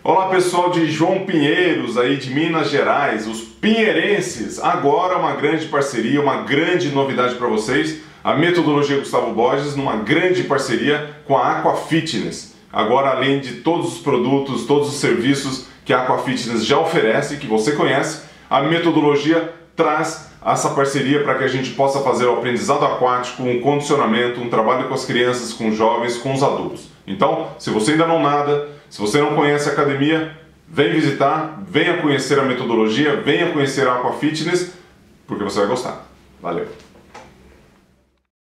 Olá pessoal de João Pinheiros, aí de Minas Gerais, os pinheirenses. Agora uma grande parceria, uma grande novidade para vocês. A Metodologia Gustavo Borges numa grande parceria com a Aqua Fitness. Agora, além de todos os produtos, todos os serviços que a Aqua Fitness já oferece, que você conhece, a Metodologia traz essa parceria para que a gente possa fazer o aprendizado aquático, um condicionamento, um trabalho com as crianças, com os jovens, com os adultos. Então, se você ainda não nada, se você não conhece a academia, vem visitar, venha conhecer a Metodologia, venha conhecer a Aqua Fitness, porque você vai gostar. Valeu!